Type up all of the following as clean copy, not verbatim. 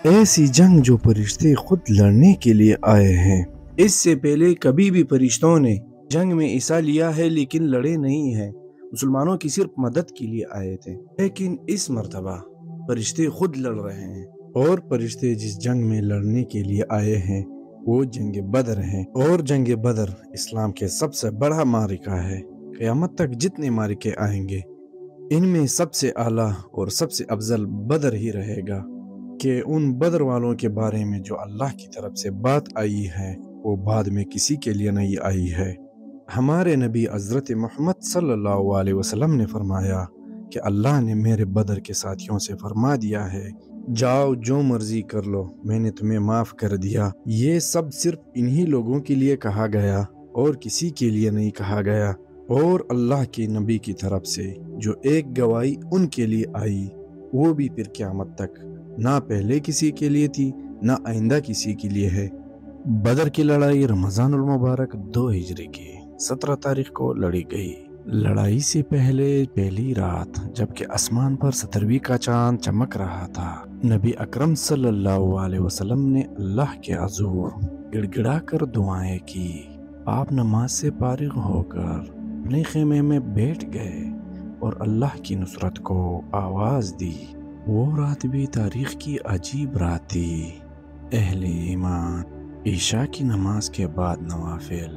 ऐसी जंग जो फरिश्ते खुद लड़ने के लिए आए हैं। इससे पहले कभी भी फरिश्तों ने जंग में हिस्सा लिया है लेकिन लड़े नहीं हैं। मुसलमानों की सिर्फ मदद के लिए आए थे, लेकिन इस मर्तबा फरिश्ते खुद लड़ रहे हैं। और फरिश्ते जिस जंग में लड़ने के लिए आए हैं वो जंग बदर है। और जंग बदर इस्लाम के सबसे बड़ा मारिका है। क़यामत तक जितने मारिके आएंगे इनमें सबसे आला और सबसे अफजल बदर ही रहेगा। कि उन बदर वालों के बारे में जो अल्लाह की तरफ से बात आई है वो बाद में किसी के लिए नहीं आई है। हमारे नबी हज़रत मोहम्मद सल्लल्लाहु अलैहि वसल्लम ने फरमाया कि अल्लाह ने मेरे बदर के साथियों से फरमा दिया है, जाओ जो मर्जी कर लो, मैंने तुम्हें माफ़ कर दिया। ये सब सिर्फ इन्हीं लोगों के लिए कहा गया और किसी के लिए नहीं कहा गया। और अल्लाह के नबी की तरफ से जो एक गवाही उनके लिए आई वो भी फिर क़यामत तक ना पहले किसी के लिए थी ना आइंदा किसी के लिए है। बदर की लड़ाई रमज़ानुल मुबारक 2 हिजरी की 17 तारीख को लड़ी गई। लड़ाई से पहले पहली रात जबकि आसमान पर 17वीं का चांद चमक रहा था, नबी अकरम सल्लल्लाहु अलैहि वसल्लम ने अल्लाह के हुज़ूर गिड़गिड़ा कर दुआएं की। आप नमाज से फारिग होकर अपने खेमे में बैठ गए और अल्लाह की नुसरत को आवाज़ दी। वो रात भी तारीख की अजीब रात थी। अहले ईमान ईशा की नमाज के बाद नवाफिल,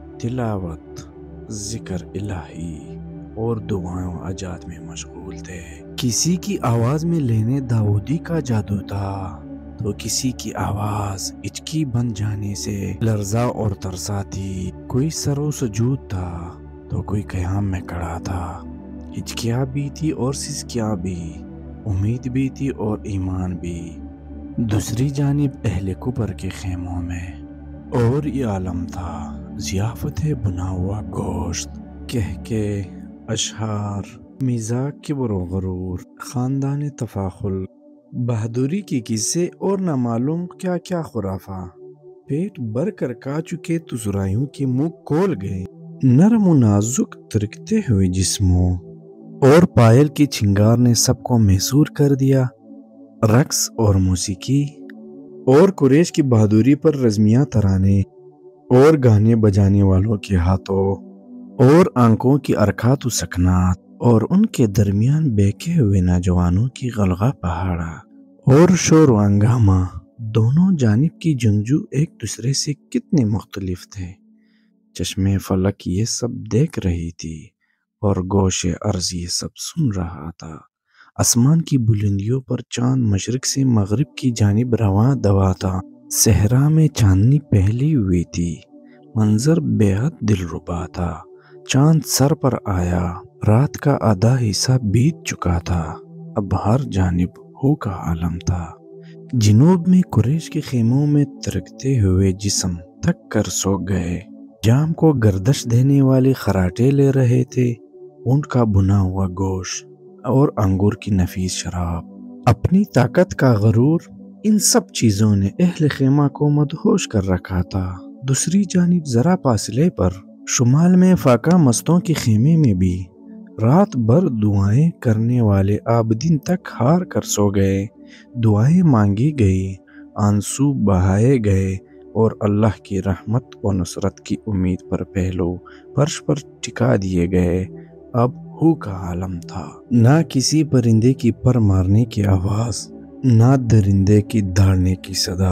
तिलावत, जिक्र इलाही और दुआओं अजात में मशगूल थे। किसी की आवाज़ में लेने दाऊदी का जादू था तो किसी की आवाज़ इचकी बन जाने से लर्जा और तरसा थी। कोई सरो सजूद था तो कोई क़याम में खड़ा था। हिचकियाँ भी थी और सिसकियाँ भी, उम्मीद भी थी और ईमान भी। दूसरी जानिब अहले कुबर के खेमों में और ये आलम था, ज़ियाफ़त बुना हुआ गोश्त, कह के अशहार, मिज़ाक किब्र व गरूर, ख़ानदान तफ़ाखुल, बहादुरी के किस्से और ना मालूम क्या क्या खुराफा। पेट भर कर खा चुके तुज़राइयों के मुंह खोल गए। नरम व नाजुक तिरकते हुए जिस्मों और पायल की छिंगार ने सबको महसूर कर दिया। रक्स और मौसीकी और कुरैश की बहादुरी पर रज़मिया तराने और गाने बजाने वालों के हाथों और आंखों की अरकात व सकनात और उनके दरमियान बेके हुए नौजवानों की गलगा पहाड़ा और शोर व हंगामा। दोनों जानिब की जंगजू एक दूसरे से कितने मुख्तलिफ थे। चश्मे फलक ये सब देख रही थी और गोशे अर्ज़ ये सब सुन रहा था। आसमान की बुलंदियों पर चांद मशरिक से मगरिब की जानिब रवां दवा था। सहरा में चांदनी पहली हुई थी। मंजर बेहद दिलरुबा था। चांद सर पर आया। रात का आधा हिस्सा बीत चुका था। अब हर जानिब हो का आलम था। जनूब में कुरैश के खेमों में तिरकते हुए जिस्म थक कर सो गए। जाम को गर्दश देने वाले खराटे ले रहे थे। ऊंट का बुना हुआ गोश्त और अंगूर की नफीस शराब। अपनी ताकत का गरूर इन सब चीजों ने अहले खेमा को मदहोश कर रखा था। दूसरी जानिब जरा फासले पर शुमाल में फाका मस्तों के खेमे में भी रात भर दुआएं करने वाले आबदीन तक हार कर सो गए। दुआएं मांगी गई, आंसू बहाए गए और अल्लाह की रहमत और नुसरत की उम्मीद पर पहलू फर्श पर टिका दिए गए। अब हु का आलम था। ना किसी परिंदे की पर मारने की आवाज, ना दरिंदे की दौड़ने की सदा।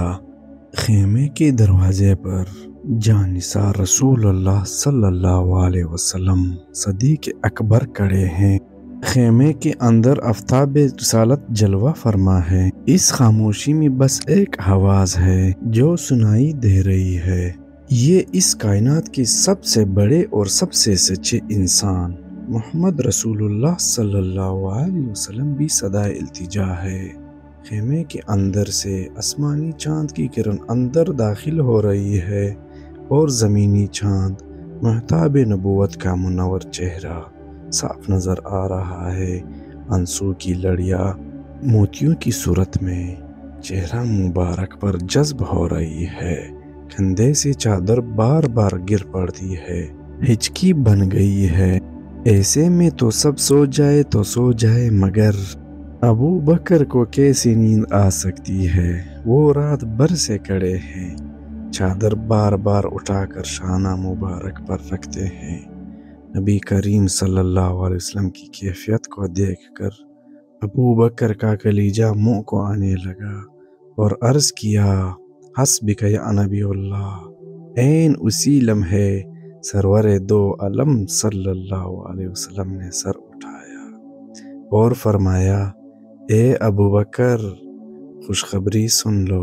खेमे के दरवाजे पर जानिसार रसूलुल्लाह सल्लल्लाहु अलैहि वसल्लम सदीक अकबर खड़े हैं। खेमे के अंदर आफ्ताब रिसालत जलवा फरमा है। इस खामोशी में बस एक आवाज है जो सुनाई दे रही है। ये इस कायनात के सबसे बड़े और सबसे सच्चे इंसान मोहम्मद रसूलुल्लाह सल्लल्लाहु अलैहि वसल्लम भी सदाए इल्तिजा है। खेमे के अंदर से आसमानी चांद की किरण अंदर दाखिल हो रही है और ज़मीनी चांद महताब नबूवत का मुनव्वर चेहरा साफ नजर आ रहा है। आंसू की लड़ियाँ मोतियों की सूरत में चेहरा मुबारक पर जज्ब हो रही है। कंधे से चादर बार बार गिर पड़ती है। हिचकी बन गई है। ऐसे में तो सब सो जाए तो सो जाए, मगर ابو بکر کو کیسی نیند آ سکتی ہے؟ وہ رات بھر سے کڑے ہیں، چادر بار بار اٹھا کر شانہ مبارک پر رکھتے ہیں۔ نبی کریم صلی اللہ علیہ وسلم کی کیفیت کو دیکھ کر ابو بکر کا کلیجہ منہ کو آنے لگا اور عرض کیا، حسبک یا نبی اللہ۔ عین اسی لمحے سرور دو عالم صلی اللہ علیہ وسلم نے سر اٹھایا اور فرمایا، اے ابو بکر، خوشخبری سن لو،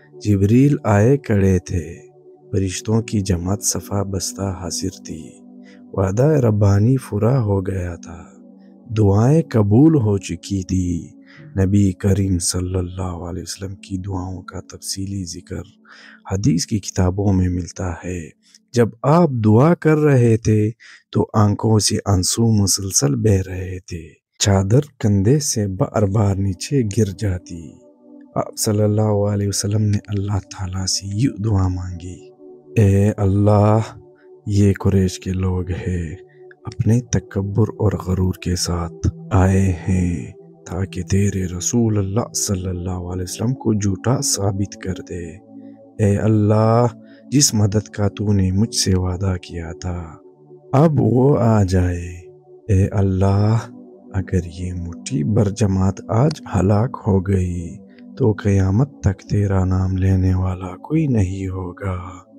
جبریل آئے کڑے تھے، فرشتوں کی جماعت صفا بستہ حاضر تھی، وعدہ ربانی پورا ہو گیا تھا، دعائیں قبول ہو چکی تھی۔ نبی کریم صلی اللہ علیہ وسلم کی دعاؤں کا تفصیلی ذکر حدیث کی کتابوں میں ملتا ہے۔ جب آپ دعا کر رہے تھے تو آنکھوں سے آنسو مسلسل بہہ رہے تھے، چادر کندھے سے بار بار نیچے گر جاتی۔ آپ صلی اللہ علیہ وسلم نے اللہ تعالیٰ سے یہ دعا مانگی، اے اللہ، یہ قریش کے لوگ ہیں، اپنے تکبر اور غرور کے ساتھ آئے ہیں تاکہ تیرے رسول اللہ صلی اللہ علیہ وسلم کو جھوٹا ثابت کر دے۔ اے اللہ، جس مدد کا تو نے مجھ سے وعدہ کیا تھا اب وہ آ جائے۔ اے اللہ، اگر یہ مٹھی بھر جماعت آج ہلاک ہو گئی تو قیامت تک تیرا نام لینے والا کوئی نہیں ہوگا۔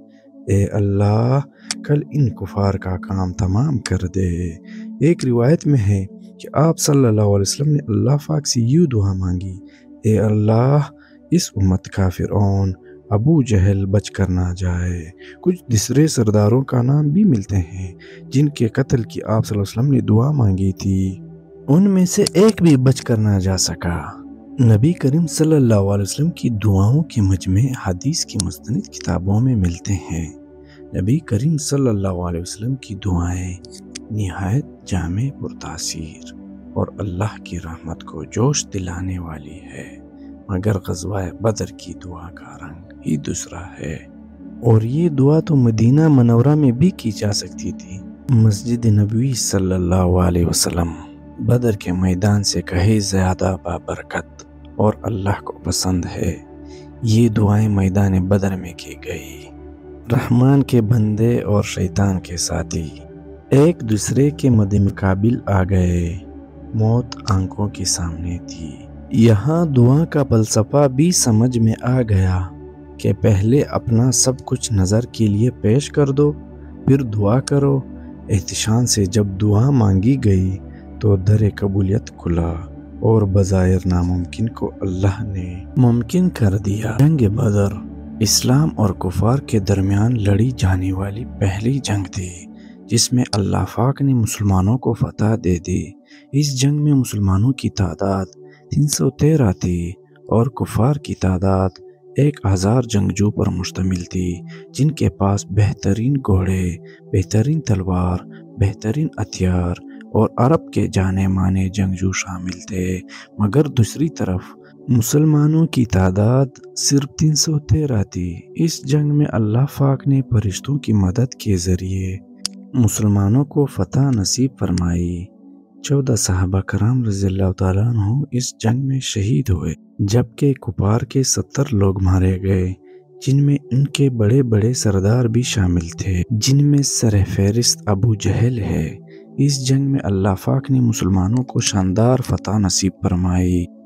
اے اللہ، کل ان کفار کا کام تمام کر دے۔ ایک روایت میں ہے کہ آپ صلی اللہ علیہ وسلم نے اللہ پاک سے یوں دعا مانگی، اے اللہ، اس امت کا فرعون ابو جہل بچ کر نہ جائے۔ کچھ دوسرے سرداروں کا نام بھی ملتے ہیں جن کے قتل کی آپ صلی اللہ علیہ وسلم نے دعا مانگی تھی، ان میں سے ایک بھی بچ کر نہ جا سکا۔ نبی کریم صلی اللہ علیہ وسلم کی دعاؤں کے مجمع حدیث کی مستند کتابوں میں ملتے ہیں۔ نبی کریم صلی اللہ علیہ وسلم کی دعائیں نہایت جامع پرتاثیر اور اللہ کی رحمت کو جوش دلانے والی ہے، مگر غزوہ بدر کی دعا کا رنگ ہی دوسرا ہے، اور یہ دعا تو مدینہ منورہ میں بھی کی جا سکتی تھی۔ مسجد نبوی صلی اللہ علیہ وسلم بدر کے میدان سے کہیں زیادہ بابرکت اور اللہ کو پسند ہے۔ یہ دعائیں میدان بدر میں کی گئی۔ رحمان کے بندے اور شیطان کے ساتھی ایک دوسرے کے مد مقابل آ گئے، موت آنکھوں کے سامنے تھی۔ یہاں دعا کا فلسفہ بھی سمجھ میں آ گیا کہ پہلے اپنا سب کچھ نظر کے لیے پیش کر دو، پھر دعا کرو۔ احتشام سے جب دعا مانگی گئی تو در قبولیت کھلا اور بظاہر ناممکن کو اللہ نے ممکن کر دیا۔ جنگ بدر اسلام اور کفار کے درمیان لڑی جانے والی پہلی جنگ تھی جس میں اللہ پاک نے مسلمانوں کو فتح دے دی۔ اس جنگ میں مسلمانوں کی تعداد 313 تھی اور کفار کی تعداد 1000 جنگجو پر مشتمل تھی، جن کے پاس بہترین گھوڑے، بہترین تلوار، بہترین ہتھیار اور عرب کے جانے مانے جنگجو شامل تھے۔ مگر دوسری طرف مسلمانوں کی تعداد صرف 313 تھی۔ اس جنگ میں اللہ پاک نے فرشتوں کی مدد کے ذریعے مسلمانوں کو فتح نصیب فرمائی۔ 14 صحابہ کرام رضی اللہ تعالیٰ عنہ اس جنگ میں شہید ہوئے، جبکہ کفار کے 70 لوگ مارے گئے، جن میں ان کے بڑے بڑے سردار بھی شامل تھے، جن میں سر فہرست ابو جہل ہے۔ اس جنگ میں اللہ پاک نے مسلمانوں کو شاندار فتح نصیب فرمائی۔